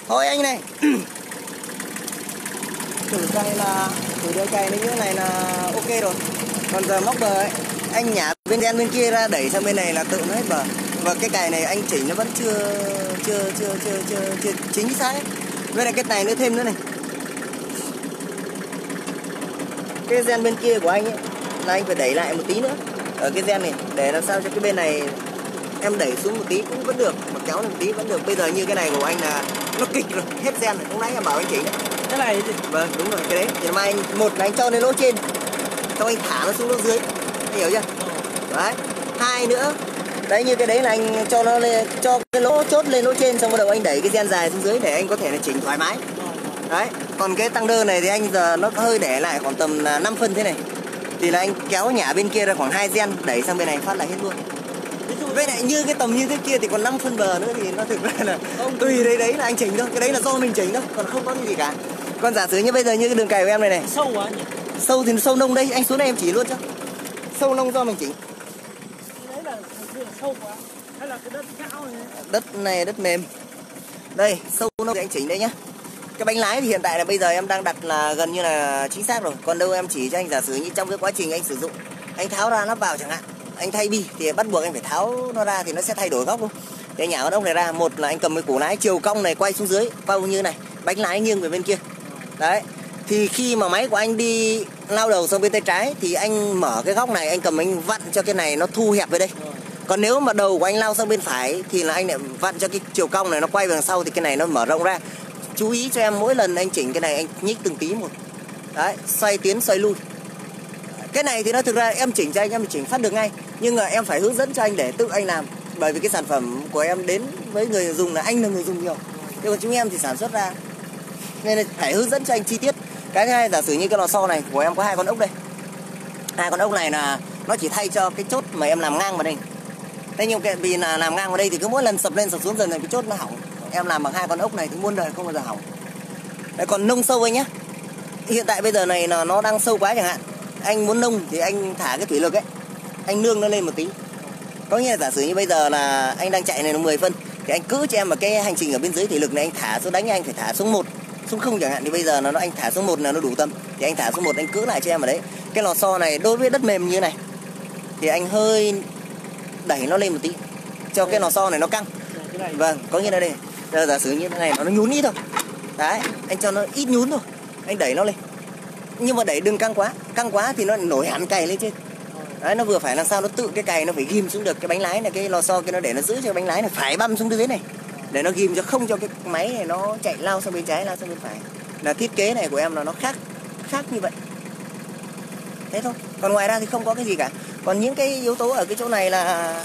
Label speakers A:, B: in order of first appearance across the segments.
A: Thôi anh này. Thử đôi cày như thế này là ok rồi. Còn giờ móc bờ ấy, anh nhả bên đen bên kia ra đẩy sang bên này là tự nó hết bờ. Và cái cày này anh chỉnh nó vẫn chưa chính xác ấy. Với lại cái này nữa thêm nữa này. Cái gen bên kia của anh ấy là anh phải đẩy lại một tí nữa ở cái gen này để làm sao cho cái bên này em đẩy xuống một tí cũng vẫn được, mà kéo lên một tí vẫn được. Bây giờ như cái này của anh là nó kịch rồi, hết gen rồi. Lúc nãy em bảo anh chỉnh đấy.
B: Cái này gì?
A: Vâng, đúng rồi, cái đấy. Thì mai anh, một là anh cho lên lỗ trên, xong anh thả nó xuống lỗ dưới. Anh hiểu chưa? Đấy. Hai nữa, đấy như cái đấy là anh cho nó lên, cho cái lỗ chốt lên lỗ trên, xong bắt đầu anh đẩy cái gen dài xuống dưới để anh có thể là chỉnh thoải mái. Đấy. Còn cái tăng đơ này thì anh giờ nó hơi để lại khoảng tầm 5 phân thế này. Thì là anh kéo nhả bên kia ra khoảng 2 gen đẩy sang bên này phát là hết luôn. Với lại như cái tầm như thế kia thì còn 5 phân bờ nữa thì nó thực ra là tùy đấy là anh chỉnh thôi. Cái đấy là do mình chỉnh thôi, còn không có cái gì cả. Còn giả sử như bây giờ như cái đường cày của em này này.
B: Sâu quá nhỉ?
A: Sâu thì sâu nông đây, anh xuống đây em chỉ luôn cho. Sâu nông do mình chỉnh.
B: Đấy là sâu quá. Hay là cái đất cao này?
A: Đất này đất mềm. Đây, sâu nông thì anh chỉnh đây nhá. Cái bánh lái thì hiện tại là bây giờ em đang đặt là gần như là chính xác rồi. Còn đâu em chỉ cho anh giả sử như trong cái quá trình anh sử dụng, anh tháo ra lắp vào chẳng hạn, anh thay bi thì bắt buộc anh phải tháo nó ra thì nó sẽ thay đổi góc luôn. Để nhả con ốc này ra, một là anh cầm cái củ lái chiều cong này quay xuống dưới, quay như này, bánh lái nghiêng về bên kia. Đấy. Thì khi mà máy của anh đi lao đầu sang bên tay trái thì anh mở cái góc này, anh cầm anh vặn cho cái này nó thu hẹp về đây. Còn nếu mà đầu của anh lao sang bên phải thì là anh lại vặn cho cái chiều cong này nó quay về đằng sau thì cái này nó mở rộng ra. Chú ý cho em mỗi lần anh chỉnh cái này anh nhích từng tí một. Đấy, xoay tiến xoay lui. Cái này thì nó thực ra em chỉnh cho anh em chỉnh phát được ngay, nhưng mà em phải hướng dẫn cho anh để tự anh làm. Bởi vì cái sản phẩm của em đến với người dùng là anh là người dùng nhiều, nhưng mà chúng em thì sản xuất ra, nên là phải hướng dẫn cho anh chi tiết. Cái thứ hai, giả sử như cái lò xo này của em có 2 con ốc đây. 2 con ốc này là nó chỉ thay cho cái chốt mà em làm ngang vào đây. Thế nhưng vì là làm ngang vào đây thì cứ mỗi lần sập lên sập xuống dần dần cái chốt nó hỏng. Em làm bằng 2 con ốc này thì muôn đời không bao giờ hỏng. Đấy, còn nông sâu anh nhé. Hiện tại bây giờ này là nó đang sâu quá chẳng hạn. Anh muốn nông thì anh thả cái thủy lực ấy, anh nương nó lên một tí. Có nghĩa là giả sử như bây giờ là anh đang chạy này nó 10 phân thì anh cứ cho em một cái hành trình ở bên dưới thủy lực này, anh thả xuống đánh anh phải thả xuống 1, xuống 0 chẳng hạn. Thì bây giờ nó anh thả xuống 1 là nó đủ tâm. Thì anh thả xuống 1 anh cứ lại cho em ở đấy. Cái lò xo này đối với đất mềm như này thì anh hơi đẩy nó lên một tí cho cái lò xo này nó căng. Vâng, có nghĩa là đây. Giờ giả sử như thế này nó nhún ít thôi. Đấy, anh cho nó ít nhún thôi. Anh đẩy nó lên. Nhưng mà đẩy đừng căng quá thì nó nổi hẳn cày lên trên. Đấy, nó vừa phải làm sao nó tự cái cày nó phải ghim xuống được cái bánh lái này, cái lò xo kia nó để nó giữ cho cái bánh lái này phải băm xuống dưới này. Để nó ghim cho không cho cái máy này nó chạy lao sang bên trái lao sang bên phải. Là thiết kế này của em là nó khác như vậy. Thế thôi. Còn ngoài ra thì không có cái gì cả. Còn những cái yếu tố ở cái chỗ này là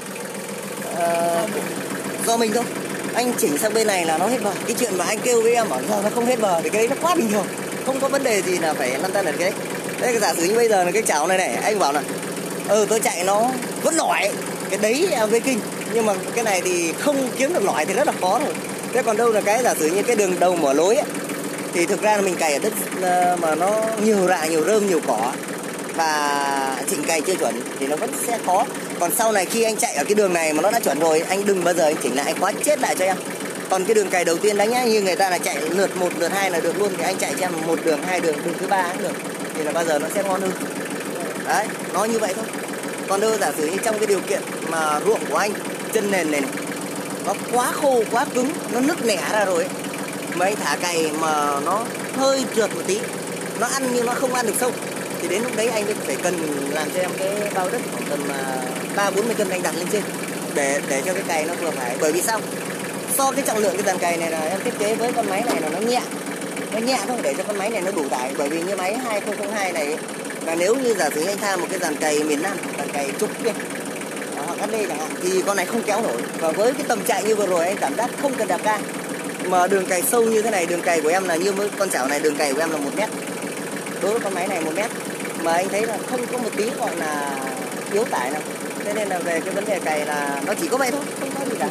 A: do mình thôi. Anh chỉnh sang bên này là nó hết bờ. Cái chuyện mà anh kêu với em bảo giờ nó không hết bờ thì cái đấy nó quá bình thường. Không có vấn đề gì là phải lăn tăn ở cái đấy. Đây giả sử như bây giờ là cái chảo này anh bảo là tôi chạy nó vẫn nổi. Cái đấy em với kinh. Nhưng mà cái này thì không kiếm được nổi thì rất là khó rồi. Thế còn đâu là cái giả sử như cái đường đầu mở lối ấy, thì thực ra là mình cày ở đất mà nó nhiều rạ, nhiều rơm, nhiều cỏ và chỉnh cày chưa chuẩn thì nó vẫn sẽ khó. Còn sau này khi anh chạy ở cái đường này mà nó đã chuẩn rồi, anh đừng bao giờ anh chỉnh lại, anh khóa chết lại cho em. Còn cái đường cày đầu tiên đánh nhá, như người ta là chạy lượt 1, lượt 2 là được luôn, thì anh chạy cho em 1 đường, 2 đường, đường thứ 3 cũng được. Thì là bao giờ nó sẽ ngon hơn. Đấy, nó như vậy thôi. Còn đâu giả sử như trong cái điều kiện mà ruộng của anh, chân nền này nó quá khô, quá cứng, nó nứt nẻ ra rồi ấy, mà anh thả cày mà nó hơi trượt một tí, nó ăn nhưng nó không ăn được sâu, thì đến lúc đấy anh phải cần làm cho em cái bao đất khoảng tầm 30-40 cân anh đặt lên trên để cho cái cày nó vừa phải. Bởi vì sao? So cái trọng lượng cái dàn cày này là em thiết kế với con máy này là nó nhẹ thôi, để cho con máy này nó đủ tải. Bởi vì như máy 2002 này ấy, là nếu như giả sử anh tham một cái dàn cày miền Nam, dàn cày trúc kia hoặc HD chẳng hạn, thì con này không kéo nổi. Và với cái tầm chạy như vừa rồi anh cảm giác không cần đạp ga, mà đường cày sâu như thế này, đường cày của em là như với con chảo này, đường cày của em là 1 mét. Đối với con máy này 1 mét, mà anh thấy là không có một tí gọi là yếu tải nào. Thế nên là về cái vấn đề cày là nó chỉ có vậy thôi, không có gì cả.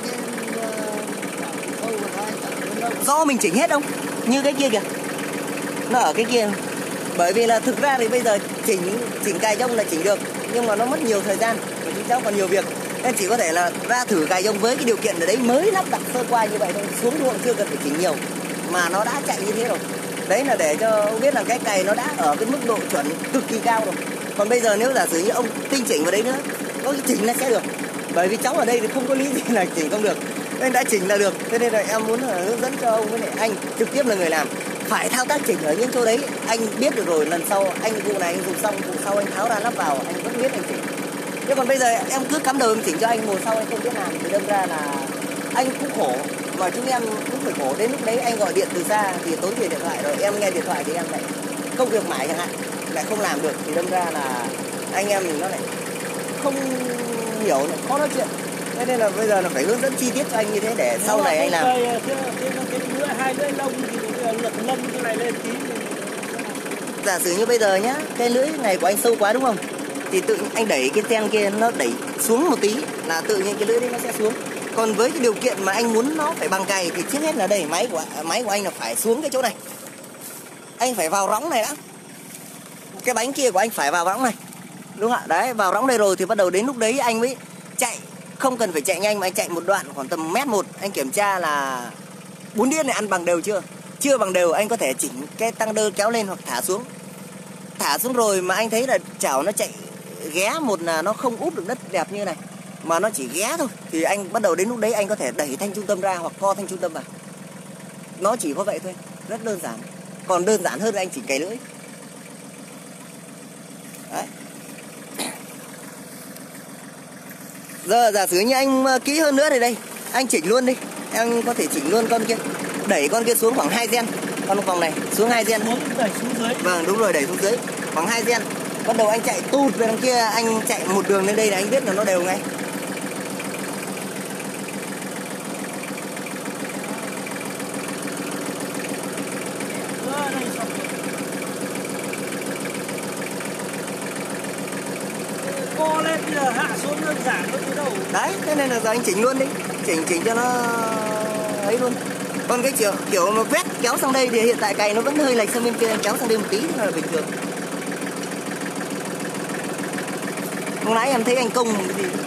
A: Do mình chỉnh hết không? Như cái kia kìa, nó ở cái kia. Bởi vì là thực ra thì bây giờ chỉnh cài trong là chỉnh được, nhưng mà nó mất nhiều thời gian và chúng cháu còn nhiều việc. Em chỉ có thể là ra thử cày ông với cái điều kiện ở đấy mới lắp đặt sơ qua như vậy thôi, xuống ruộng chưa cần phải chỉnh nhiều mà nó đã chạy như thế rồi. Đấy là để cho ông biết là cái cày nó đã ở cái mức độ chuẩn cực kỳ cao rồi. Còn bây giờ nếu giả sử như ông tinh chỉnh vào đấy nữa, có cái chỉnh là sẽ được. Bởi vì cháu ở đây thì không có lý gì là chỉnh không được, nên đã chỉnh là được. Thế nên là em muốn hướng dẫn cho ông với lại anh trực tiếp là người làm, phải thao tác chỉnh ở những chỗ đấy. Anh biết được rồi, lần sau anh vụ này anh dùng xong, vụ sau anh tháo ra lắp vào, anh vẫn biết anh chỉnh. Thế còn bây giờ em cứ cắm đầu em chỉnh cho anh, mùa sau anh không biết làm thì đâm ra là anh cũng khổ, mà chúng em cũng phải khổ. Đến lúc đấy anh gọi điện từ xa thì tốn tiền điện thoại, rồi em nghe điện thoại thì em lại công việc mãi chẳng hạn, lại không làm được, thì đâm ra là anh em mình nó lại không hiểu, lại khó nói chuyện. Thế nên là bây giờ là phải hướng dẫn chi tiết cho anh như thế để sau này anh làm.
B: Hai lưỡi lông thì lật lông cái này lên tí.
A: Giả sử như bây giờ nhá, cái lưỡi này của anh sâu quá đúng không? Thì tự anh đẩy cái ten kia nó đẩy xuống một tí là tự nhiên cái lưỡi đấy nó sẽ xuống. Còn với cái điều kiện mà anh muốn nó phải bằng cày thì trước hết là đây, máy của anh là phải xuống cái chỗ này. Anh phải vào rõng này đã. Cái bánh kia của anh phải vào rõng này. Đúng không ạ? Đấy, vào rõng đây rồi thì bắt đầu đến lúc đấy anh mới chạy, không cần phải chạy nhanh mà anh chạy một đoạn khoảng tầm mét một, anh kiểm tra là 4 đĩa này ăn bằng đều chưa? Chưa bằng đều anh có thể chỉnh cái tăng đơ kéo lên hoặc thả xuống. Thả xuống rồi mà anh thấy là chảo nó chạy ghé, một là nó không úp được đất đẹp như này mà nó chỉ ghé thôi, thì anh bắt đầu đến lúc đấy anh có thể đẩy thanh trung tâm ra hoặc co thanh trung tâm vào. Nó chỉ có vậy thôi, rất đơn giản. Còn đơn giản hơn là anh chỉ cày lưỡi. Đấy. Giờ giả sử như anh kỹ hơn nữa thì đây, anh chỉnh luôn đi. Anh có thể chỉnh luôn con kia. Đẩy con kia xuống khoảng 2 gen. Con vòng này xuống 2 gen.
B: Đẩy xuống dưới.
A: Vâng, đúng rồi, đẩy xuống dưới khoảng 2 gen. Bắt đầu anh chạy tụt về đằng kia, anh chạy một đường lên đây là anh biết là nó đều ngay.
B: Co lên bây giờ hạ xuống đơn giản thôi chứ đâu.
A: Đấy, thế nên là giờ anh chỉnh luôn đi. Chỉnh cho nó ấy luôn. Còn cái kiểu mà vét kéo sang đây thì hiện tại cày nó vẫn hơi lệch sang bên kia, kéo sang đây một tí là bình thường. Lúc nãy em thấy anh công cái gì?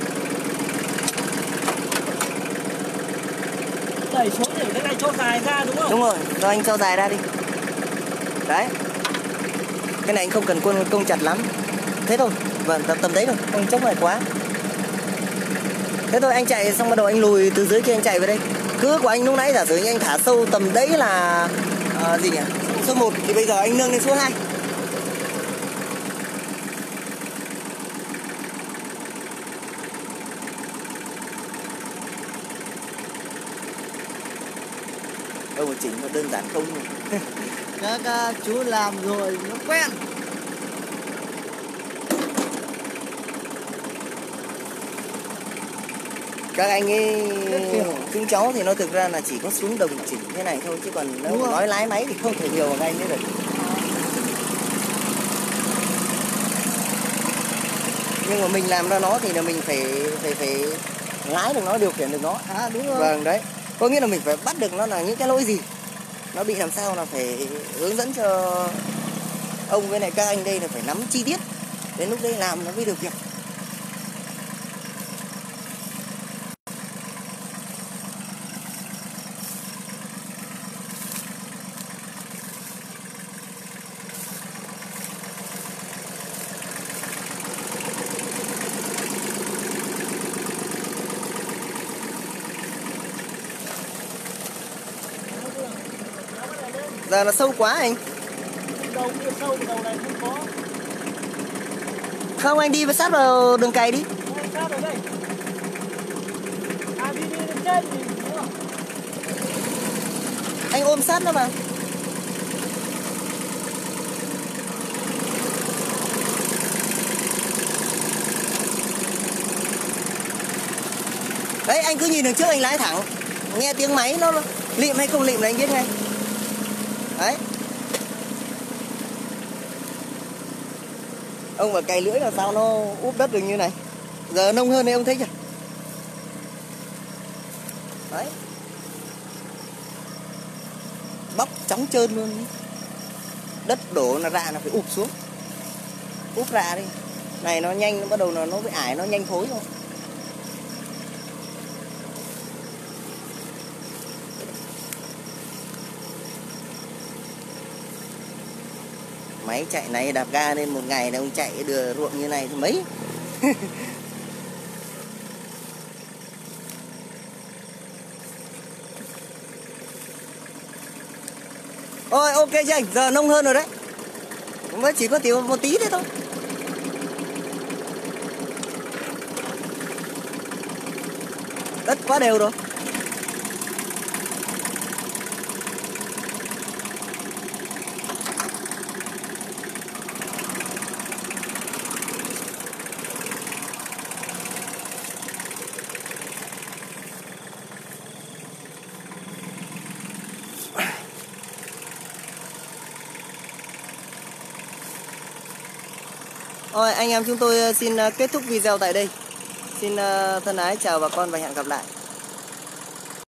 B: Đẩy xuống để cái này cho dài ra đúng không?
A: Đúng rồi, rồi anh cho dài ra đi. Đấy. Cái này anh không cần công chặt lắm. Thế thôi, vâng, tầm đấy thôi, không chốc lại quá. Thế thôi anh chạy xong bắt đầu anh lùi từ dưới kia anh chạy về đây. Cưa của anh lúc nãy giả sử như anh thả sâu tầm đấy là gì nhỉ? Số 1 thì bây giờ anh nâng lên số 2. Đâu mà chỉnh nó đơn giản không.
B: Các chú làm rồi nó quen.
A: Các anh ấy, chúng cháu thì nó thực ra là chỉ có xuống đồng chỉnh thế này thôi, chứ còn nếu mà nói lái máy thì không thể nhiều bằng anh nữa được. Nhưng mà mình làm ra nó thì là mình phải lái được nó, điều khiển được nó.
B: Đúng rồi.
A: Vâng, đấy. Có nghĩa là mình phải bắt được nó là những cái lỗi gì, nó bị làm sao là phải hướng dẫn cho ông với này các anh đây là phải nắm chi tiết. Đến lúc đấy làm nó mới được việc. Giờ là sâu quá anh.
B: Đầu kia sâu, đầu này không có.
A: Không, anh đi sát vào đường cày đi.
B: Sát ở đây. Đi lên trên thì đúng không?
A: Anh ôm sát nó vào. Đấy, anh cứ nhìn đằng trước anh lái thẳng. Nghe tiếng máy nó lịm hay không lịm là anh biết ngay. Đấy. Ông mà cày lưỡi là sao nó úp đất được như này. Giờ nông hơn đấy ông thấy chưa? Đấy. Bóc trống trơn luôn. Đất đổ là ra là phải ụp xuống. Úp ra đi. Này nó nhanh, nó bắt đầu nó bị ải, nó nhanh thối thôi. Máy chạy này đạp ga nên một ngày ông chạy đưa ruộng như này thì mấy. Ôi ok chứ anh, giờ nông hơn rồi đấy. Mới chỉ có thiếu một tí thế thôi. Đất quá đều rồi. Rồi anh em chúng tôi xin kết thúc video tại đây. Xin thân ái chào bà con và hẹn gặp lại.